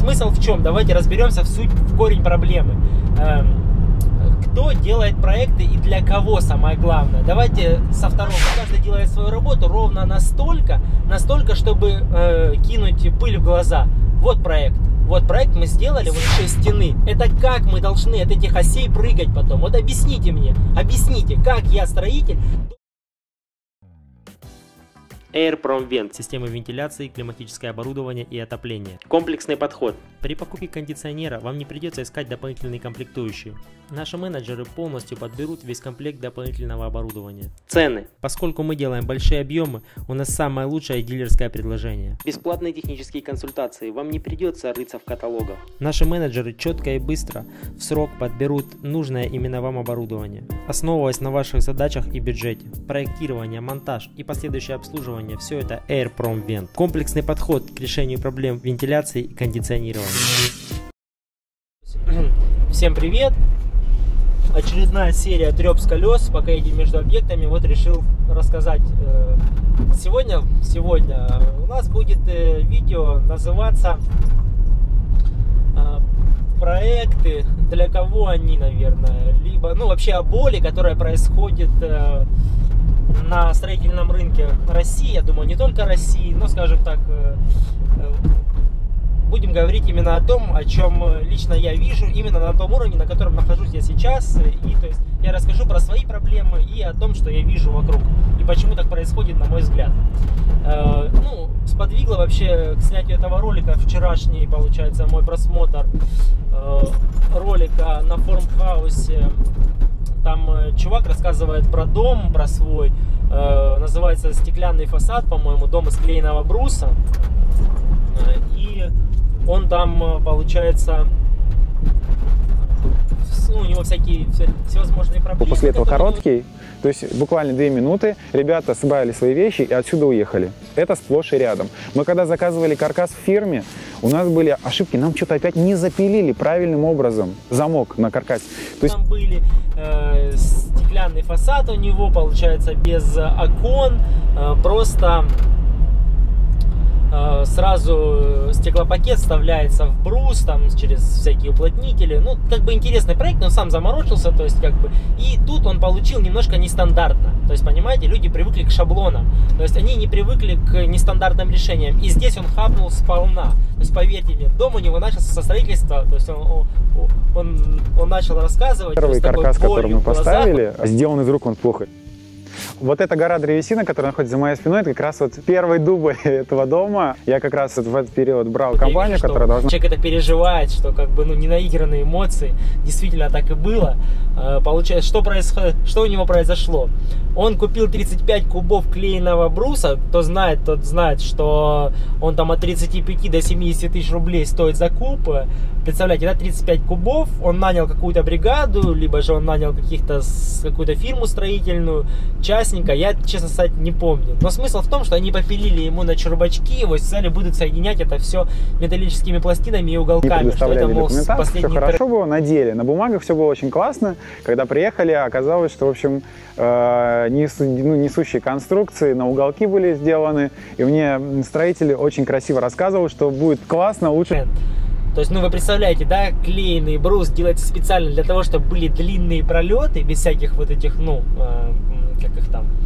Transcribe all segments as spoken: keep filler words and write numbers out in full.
смысл в чем? Давайте разберемся в суть, в корень проблемы. Кто делает проекты и для кого, самое главное. Давайте со второго. Каждый делает свою работу ровно настолько, настолько, чтобы э, кинуть пыль в глаза. Вот проект. Вот проект мы сделали, вот еще стены. Это как мы должны от этих осей прыгать потом? Вот объясните мне, объясните, как я, строитель... Air Prom-Vent. Системы вентиляции, климатическое оборудование и отопление. Комплексный подход. При покупке кондиционера вам не придется искать дополнительные комплектующие. Наши менеджеры полностью подберут весь комплект дополнительного оборудования. Цены. Поскольку мы делаем большие объемы, у нас самое лучшее дилерское предложение. Бесплатные технические консультации. Вам не придется рыться в каталогах. Наши менеджеры четко и быстро в срок подберут нужное именно вам оборудование, основываясь на ваших задачах и бюджете. Проектирование, монтаж и последующее обслуживание. Все это Air Prom-Vent. Комплексный подход к решению проблем вентиляции и кондиционирования. Всем привет! Очередная серия трёп с колес, пока едем между объектами. Вот решил рассказать. Сегодня, сегодня у нас будет видео называться проекты, для кого они, наверное, либо, ну, вообще о боли, которая происходит на строительном рынке России, я думаю, не только России, но, скажем так, будем говорить именно о том, о чем лично я вижу, именно на том уровне, на котором нахожусь я сейчас. И то есть я расскажу про свои проблемы и о том, что я вижу вокруг, и почему так происходит, на мой взгляд. Ну, сподвигло вообще к снятию этого ролика вчерашний, получается, мой просмотр ролика на Формхаусе. Там чувак рассказывает про дом, про свой, э, называется «Стеклянный фасад», по-моему, дом из клееного бруса. И он там, получается, ну, у него всякие всевозможные проблемы. После этого короткий, то есть буквально две минуты, ребята собрали свои вещи и отсюда уехали. Это сплошь и рядом. Мы когда заказывали каркас в фирме, у нас были ошибки, нам что-то опять не запилили правильным образом замок на каркасе. То есть... Там были э, стеклянный фасад у него, получается, без окон, э, просто... сразу стеклопакет вставляется в брус, там, через всякие уплотнители. Ну, как бы интересный проект, но он сам заморочился, то есть, как бы, и тут он получил немножко нестандартно. То есть, понимаете, люди привыкли к шаблонам, то есть, они не привыкли к нестандартным решениям. И здесь он хапнул сполна. То есть, поверьте мне, дом у него начался со строительства, то есть, он, он, он начал рассказывать. Первый каркас, который мы поставили, сделан из рук он плохо. Вот эта гора древесины, которая находится за моей спиной, это как раз вот первый дубль этого дома. Я как раз вот в этот период брал вот компанию, вижу, которая должна... Человек это переживает, что как бы, ну, не наигранные эмоции. Действительно так и было. Получается, что, происход... что у него произошло? Он купил тридцать пять кубов клееного бруса. Кто знает, тот знает, что он там от тридцати пяти до семидесяти тысяч рублей стоит закуп. Представляете, да, тридцать пять кубов. Он нанял какую-то бригаду, либо же он нанял каких-то какую-то фирму строительную, частника, я, честно сказать, не помню. Но смысл в том, что они попилили ему на чурбачки, его сказали, будут соединять это все металлическими пластинами и уголками. Что это, мол, все хорошо было на деле. На бумагах все было очень классно. Когда приехали, оказалось, что, в общем, э, несу, ну, несущие конструкции на уголки были сделаны. И мне строители очень красиво рассказывал, что будет классно, лучше. То есть, ну, вы представляете, да, клееный брус делается специально для того, чтобы были длинные пролеты, без всяких вот этих, ну, э, как их там,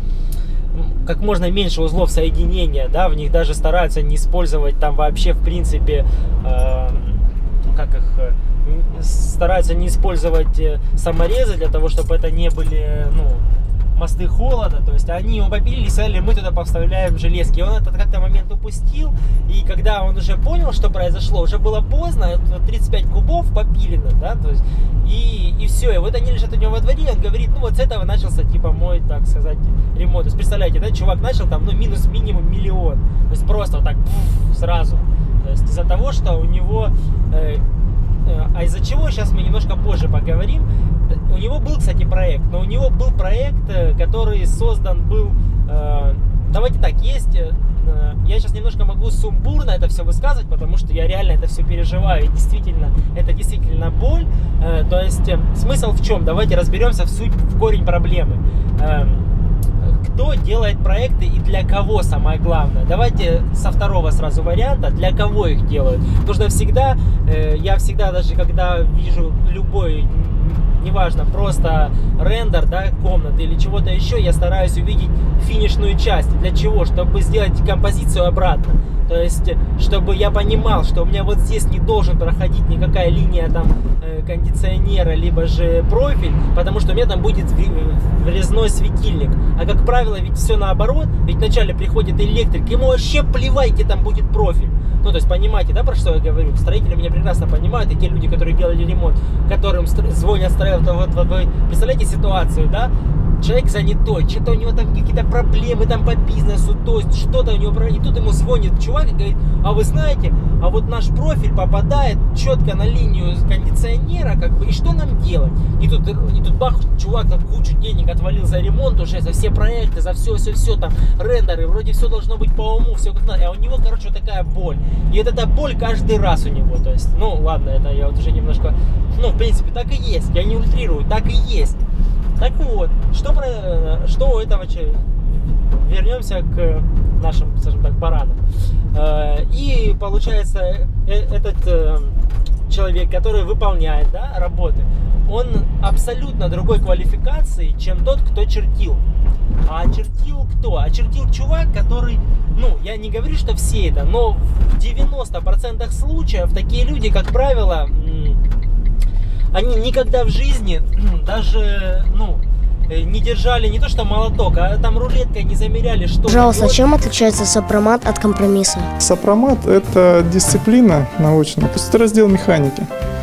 как можно меньше узлов соединения, да, в них даже стараются не использовать там вообще, в принципе, э, как их, э, стараются не использовать саморезы для того, чтобы это не были, ну, мосты холода, то есть они его попилили и сказали, мы туда поставляем железки. И он этот как-то момент упустил, и когда он уже понял, что произошло, уже было поздно, тридцать пять кубов попилено, да, то есть, и, и все, и вот они лежат у него во дворе, и он говорит, ну вот с этого начался, типа, мой, так сказать, ремонт. То есть, представляете, да, чувак начал там, ну, минус минимум миллион, то есть просто вот так, пфф, сразу, то есть из-за того, что у него, э, э, а из-за чего, сейчас мы немножко позже поговорим. У него был, кстати, проект, но у него был проект, который создан был, э, давайте так, есть, э, я сейчас немножко могу сумбурно это все высказывать, потому что я реально это все переживаю, и действительно, это действительно боль, э, то есть э, смысл в чем? Давайте разберемся в суть, в корень проблемы. Э, кто делает проекты и для кого, самое главное. Давайте со второго сразу варианта, для кого их делают. Потому что всегда, э, я всегда, даже когда вижу любой, неважно, просто рендер, да, комнаты или чего-то еще, я стараюсь увидеть финишную часть. Для чего? Чтобы сделать композицию обратно. То есть, чтобы я понимал, что у меня вот здесь не должен проходить никакая линия там э, кондиционера, либо же профиль, потому что у меня там будет врезной светильник. А как правило, ведь все наоборот, ведь вначале приходит электрик, ему вообще плевать, где там будет профиль. Ну, то есть, понимаете, да, про что я говорю? Строители меня прекрасно понимают, и те люди, которые делали ремонт, которым звонят, строят, вот, вот, вы представляете ситуацию, да? Человек занятой, что-то у него там какие-то проблемы там по бизнесу, то есть что-то у него, и тут ему звонит чувак и говорит: а вы знаете, а вот наш профиль попадает четко на линию кондиционера, как бы, и что нам делать? И тут, и тут бах, чувак там кучу денег отвалил за ремонт уже, за все проекты, за все, все, все, там, рендеры, вроде все должно быть по уму, все как надо, а у него, короче, вот такая боль. И вот эта боль каждый раз у него, то есть, ну, ладно, это я вот уже немножко, ну, в принципе, так и есть, я не ультрирую, так и есть. Так вот, что, про, что у этого человека? Вернемся к нашим, скажем так, баранам. И получается, этот человек, который выполняет, да, работы, он абсолютно другой квалификации, чем тот, кто чертил. А чертил кто? А чертил чувак, который, ну, я не говорю, что все это, но в девяноста процентах случаев такие люди, как правило, они никогда в жизни даже, ну, не держали не то что молоток, а там рулеткой не замеряли, что... Пожалуйста, вот. Чем отличается сопромат от компромисса? Сопромат – это дисциплина научная, то есть это раздел механики.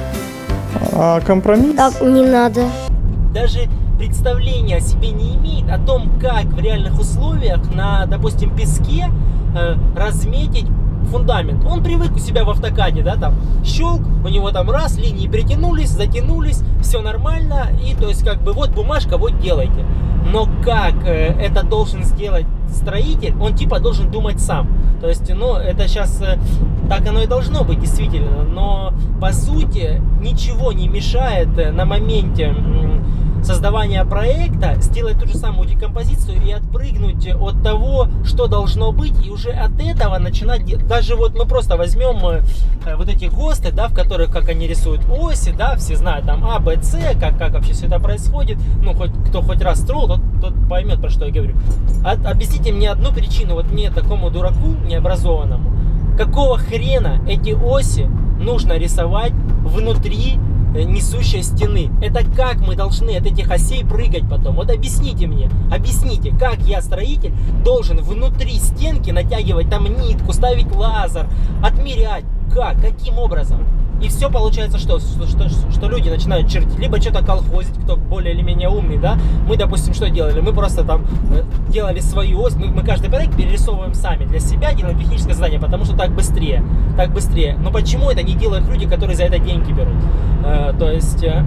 А компромисс... Так, не надо. Даже представления о себе не имеет о том, как в реальных условиях на, допустим, песке э, разметить фундамент. Он привык у себя в автокаде, да, там щелк, у него там раз, линии притянулись, затянулись, все нормально, и то есть как бы вот бумажка, вот делайте. Но как э, это должен сделать строитель, он типа должен думать сам. То есть, ну, это сейчас э, так оно и должно быть, действительно, но по сути ничего не мешает э, на моменте э, создавания проекта сделать ту же самую декомпозицию и отпрыгнуть от того, что должно быть, и уже от этого начинать делать. Даже вот мы просто возьмем э, вот эти ГОСТы, да, в которых, как они рисуют оси, да, все знают там А, Б, С, как, как вообще все это происходит. Ну, хоть кто хоть раз строил, тот, тот поймет, про что я говорю. От, объясните мне одну причину, вот мне, такому дураку, необразованному, какого хрена эти оси нужно рисовать внутри несущей стены? Это как мы должны от этих осей прыгать потом? Вот объясните мне, объясните, как я, строитель, должен внутри стенки натягивать там нитку, ставить лазер, отмерять, как, каким образом? И все получается, что, что, что, что люди начинают чертить, либо что-то колхозить, кто более или менее умный, да. Мы, допустим, что делали? Мы просто там делали свою ось, мы, мы каждый проект перерисовываем сами для себя, делаем техническое задание, потому что так быстрее, так быстрее. Но почему это не делают люди, которые за это деньги берут? Э, то есть, э,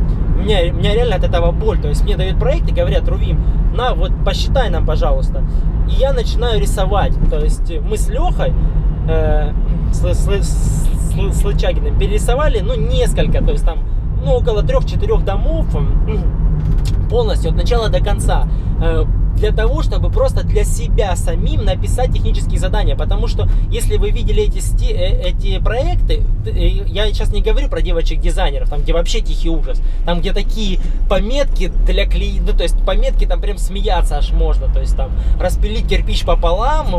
у меня, у меня реально от этого боль, то есть мне дают проект и говорят: Рувим, на, вот посчитай нам, пожалуйста. И я начинаю рисовать, то есть мы с Лехой, э, с, с, с, с Лычагиным перерисовали, ну, несколько, то есть там, ну, около трех-четырех домов полностью от начала до конца, для того, чтобы просто для себя самим написать технические задания. Потому что, если вы видели эти, эти проекты, я сейчас не говорю про девочек-дизайнеров, там, где вообще тихий ужас, там, где такие пометки для клиента, ну, то есть пометки там прям смеяться аж можно, то есть там распилить кирпич пополам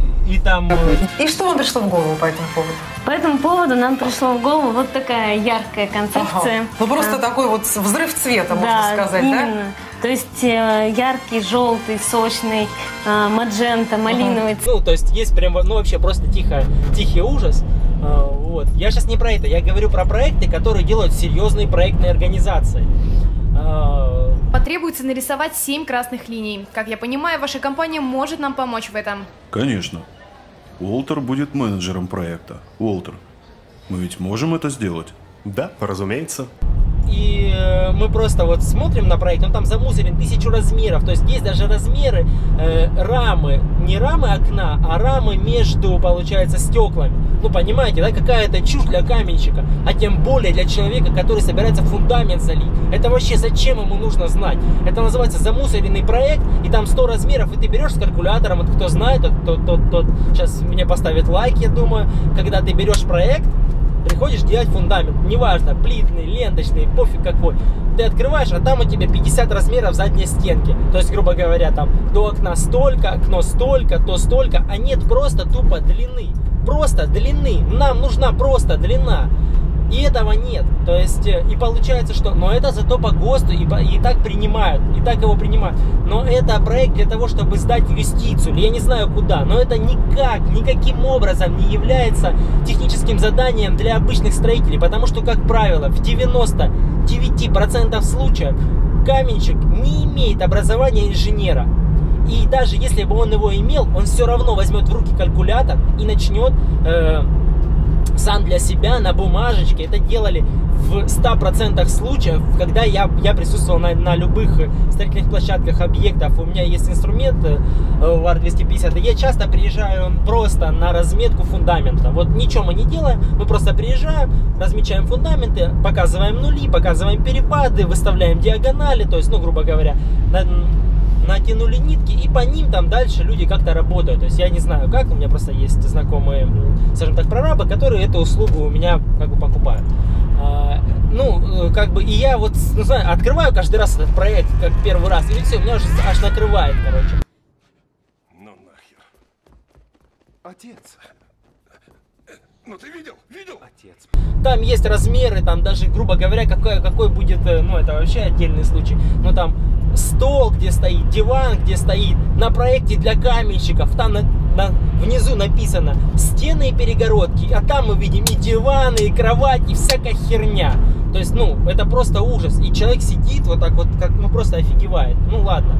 и там... И что вам пришло в голову по этому поводу? По этому поводу нам пришло в голову вот такая яркая концепция. Ага. Ну, просто а. такой вот взрыв цвета, можно да, сказать, именно. да? То есть э, яркий, желтый, сочный, э, маджента, малиновый. Ага. Ну, то есть есть прям, ну, вообще просто тихо, тихий ужас. Э, вот. Я сейчас не про это, я говорю про проекты, которые делают серьезные проектные организации. Э, Потребуется нарисовать семь красных линий. Как я понимаю, ваша компания может нам помочь в этом. Конечно. Уолтер будет менеджером проекта. Уолтер, мы ведь можем это сделать? Да, разумеется. и э, мы просто вот смотрим на проект, он там замусорен тысячу размеров, то есть есть даже размеры э, рамы, не рамы окна, а рамы между, получается, стеклами. Ну, понимаете, да, какая-то чушь для каменщика, а тем более для человека, который собирается фундамент залить. Это вообще зачем ему нужно знать? Это называется замусоренный проект, и там сто размеров, и ты берешь с калькулятором, вот кто знает, тот, тот, тот, тот сейчас мне поставит лайк, я думаю, когда ты берешь проект, приходишь делать фундамент, неважно, плитный, ленточный, пофиг какой. Ты открываешь, а там у тебя пятьдесят размеров задней стенки. То есть, грубо говоря, там до окна столько, окно столько, то столько, а нет просто тупо длины. Просто длины. Нам нужна просто длина. И этого нет. То есть, и получается, что... Но это зато по ГОСТу и, по, и так принимают. И так его принимают. Но это проект для того, чтобы сдать юстицию. Или я не знаю куда. Но это никак, никаким образом не является техническим заданием для обычных строителей. Потому что, как правило, в девяноста девяти процентах случаев каменщик не имеет образования инженера. И даже если бы он его имел, он все равно возьмет в руки калькулятор и начнет... Э, сам для себя на бумажечке. Это делали в ста процентах случаев, когда я, я присутствовал на, на любых строительных площадках, объектов. У меня есть инструмент ВАР двести пятьдесят, и я часто приезжаю просто на разметку фундамента. Вот ничего мы не делаем, мы просто приезжаем, размечаем фундаменты, показываем нули, показываем перепады, выставляем диагонали, то есть, ну, грубо говоря, на, натянули нитки, и по ним там дальше люди как-то работают. То есть я не знаю как, у меня просто есть знакомые, скажем так, прорабы, которые эту услугу у меня как бы покупают. А, ну, как бы, и я вот, ну, знаю, открываю каждый раз этот проект, как первый раз, и все, меня уже аж накрывает, короче. Ну нахер. Отец. Ну ты видел? Видел? Отец. Там есть размеры, там даже, грубо говоря, какой, какой будет, ну это вообще отдельный случай, но там стол, где стоит, диван, где стоит, на проекте для каменщиков, там на, на, внизу написано стены и перегородки, а там мы видим и диваны, и кровать, и всякая херня. То есть, ну, это просто ужас. И человек сидит вот так вот, как, ну, просто офигевает. Ну, ладно.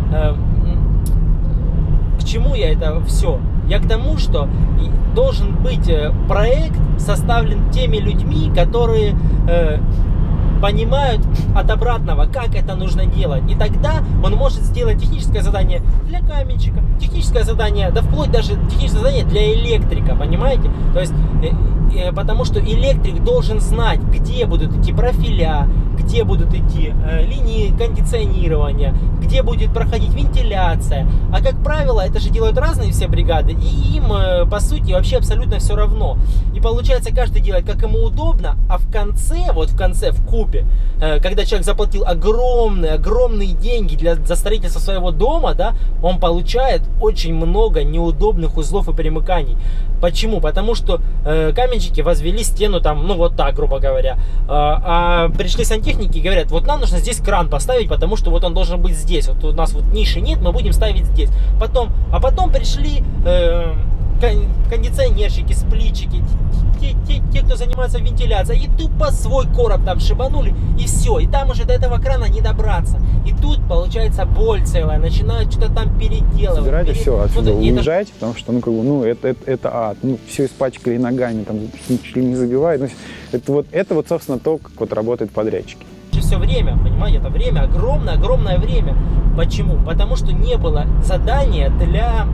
К чему я это все? Я к тому, что должен быть проект составлен теми людьми, которые э, понимают от обратного, как это нужно делать. И тогда он может сделать техническое задание для каменщика, техническое задание, да вплоть даже техническое задание для электрика, понимаете? То есть, э, э, потому что электрик должен знать, где будут идти профиля, где будут идти э, линии кондиционирования, где будет проходить вентиляция. А как правило, это же делают разные все бригады, и им э, по сути вообще абсолютно все равно. И получается, каждый делает как ему удобно, а в конце, вот в конце, в купе, э, когда человек заплатил огромные, огромные деньги для, за строительство своего дома, да, он получает очень много неудобных узлов и примыканий. Почему? Потому что э, каменщики возвели стену там, ну вот так, грубо говоря, э, а пришли сантехники и говорят, вот нам нужно здесь кран поставить, потому что вот он должен быть здесь, вот у нас вот ниши нет, мы будем ставить здесь. Потом, а потом пришли э, кондиционерщики, сплитчики, те, те, те, кто занимается вентиляцией, и тупо свой короб там шибанули, и все, и там уже до этого крана не добраться. И тут получается боль целая, начинают что-то там переделывать. Собирайте пере... все отсюда, ну, уезжайте, это... потому что, ну, как бы, ну, это, это, это ад, ну, все испачкали ногами, там, чуть ли не забивают. Ну, это вот, это вот, собственно, то, как вот работают подрядчики. Все время, понимаете, это время, огромное, огромное время. Почему? Потому что не было задания для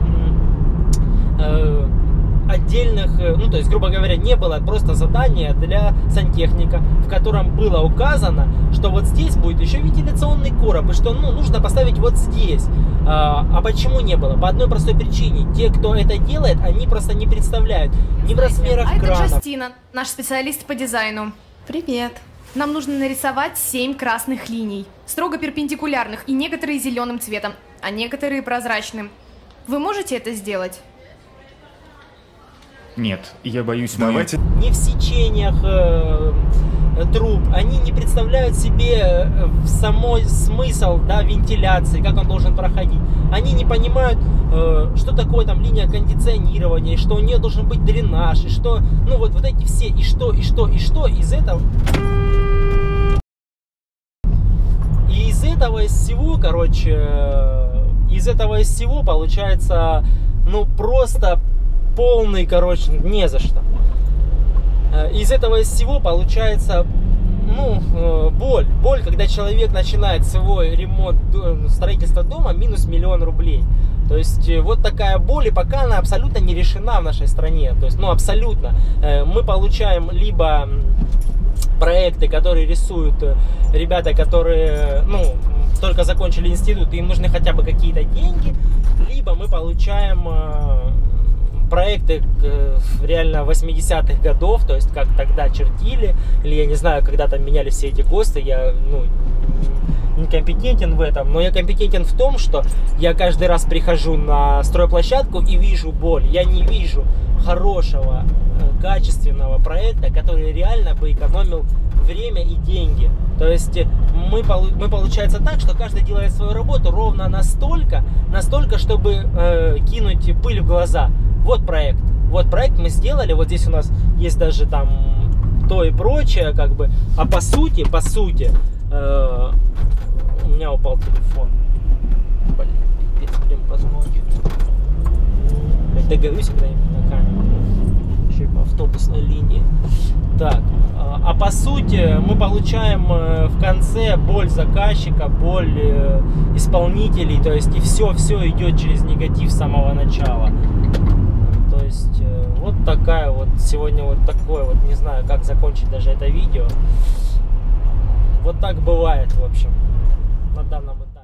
э, отдельных, ну, то есть, грубо говоря, не было просто задания для сантехника, в котором было указано, что вот здесь будет еще вентиляционный короб, и что, ну, нужно поставить вот здесь. А, а почему не было? По одной простой причине. Те, кто это делает, они просто не представляют ни в размерах а кранов. Это Джастина, наш специалист по дизайну. Привет. Нам нужно нарисовать семь красных линий, строго перпендикулярных, и некоторые зеленым цветом, а некоторые прозрачным. Вы можете это сделать? Нет, я боюсь... Давайте... Мы... Не в сечениях э, труб, они не представляют себе самой смысл, да, вентиляции, как он должен проходить. Они не понимают, э, что такое там линия кондиционирования, и что у нее должен быть дренаж, и что, ну вот, вот эти все, и что, и что, и что, из этого... И из этого из всего, короче, из этого из всего получается, ну, просто... полный, короче, не за что. Из этого из всего получается, ну, э, боль. Боль, когда человек начинает свой ремонт, строительство дома, минус миллион рублей. То есть вот такая боль, и пока она абсолютно не решена в нашей стране. То есть, ну, абсолютно. Мы получаем либо проекты, которые рисуют ребята, которые, ну, только закончили институт, и им нужны хотя бы какие-то деньги, либо мы получаем проекты реально восьмидесятых годов, то есть как тогда чертили, или я не знаю, когда там меняли все эти ГОСТы, я, ну, не компетентен в этом, но я компетентен в том, что я каждый раз прихожу на стройплощадку и вижу боль. Я не вижу хорошего, качественного проекта, который реально бы экономил время и деньги. То есть мы, мы получается так, что каждый делает свою работу ровно настолько, настолько, чтобы э, кинуть пыль в глаза. Вот проект. Вот проект мы сделали. Вот здесь у нас есть даже там то и прочее, как бы. А по сути, по сути, э, у меня упал телефон. Блин, блин, посмотрим. Я договорюсь когда-нибудь на камеру. Еще и по автобусной линии. Так, а по сути мы получаем в конце боль заказчика, боль исполнителей, то есть и все-все идет через негатив с самого начала. То есть вот такая вот сегодня вот такое вот, не знаю, как закончить даже это видео. Вот так бывает, в общем, на данном этапе.